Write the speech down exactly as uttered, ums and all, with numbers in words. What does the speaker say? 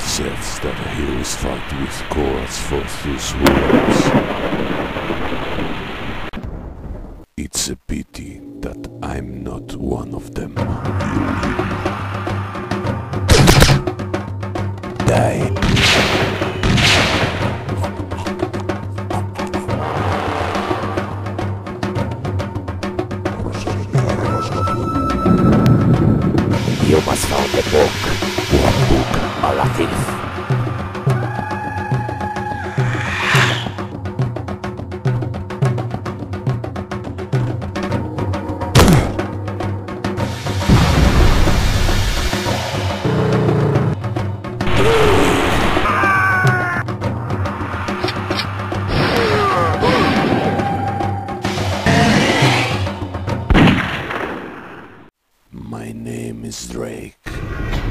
says that a hero is fight with courage for those words. It's a pity that I'm not one of them. Die. You must find the book. What book? Al-Azif. My name is Drake.